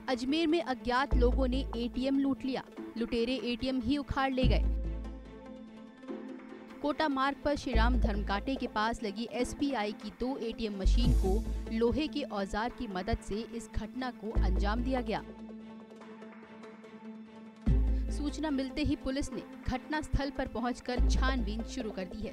अजमेर में अज्ञात लोगों ने एटीएम लूट लिया। लुटेरे एटीएम ही उखाड़ ले गए। कोटा मार्ग पर श्री राम धर्मकांटे के पास लगी एसबीआई की 2 एटीएम मशीन को लोहे के औजार की मदद से इस घटना को अंजाम दिया गया। सूचना मिलते ही पुलिस ने घटना स्थल पर पहुंचकर छानबीन शुरू कर दी है।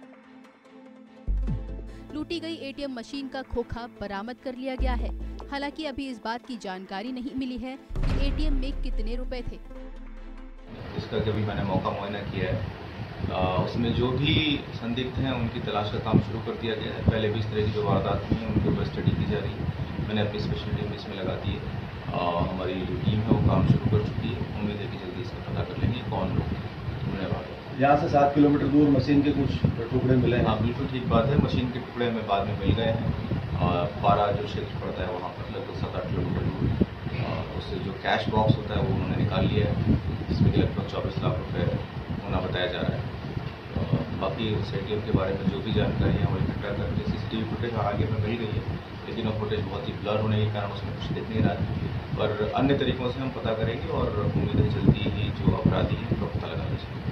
लूटी गई एटीएम मशीन का खोखा बरामद कर लिया गया है। हालांकि अभी इस बात की जानकारी नहीं मिली है कि एटीएम में कितने रुपए थे। इसका कभी मैंने मौका मुआयना किया है, उसमें जो भी संदिग्ध हैं उनकी तलाश का काम शुरू कर दिया गया है। पहले भी इस तरह की जो वारदात हुई हैं उनके ऊपर स्टडी की जा रही है। मैंने अपनी स्पेशल टीम इसमें लगा दी है। हमारी जो टीम है वो काम शुरू कर चुकी है। उम्मीद है कि जल्दी इसका पता कर लेंगे कौन लोग धन्यवाद। यहाँ से 7 किलोमीटर दूर मशीन के कुछ टुकड़े मिले हैं। हाँ, बिल्कुल ठीक बात है। मशीन के टुकड़े हमें बाद में मिल गए हैं। पारा जो क्षेत्र पड़ता है वहाँ पर लगभग 7-8 किलोमीटर दूर उससे जो कैश बॉक्स होता है वो उन्होंने निकाल लिया है, जिसमें लगभग 24 लाख रुपए होना बताया जा रहा है। बाकी उस एटीएम के बारे में जो भी जानकारी है वो इकट्ठा करके सीसीटीवी फुटेज आगे में मिल गई है, लेकिन वो फुटेज बहुत ही ब्लर होने के कारण उसमें कुछ दिख नहीं रहा है। पर अन्य तरीकों से हम पता करेंगे और उम्मीद है जल्दी ही जो अपराधी है उनका पता लगा लीजिए।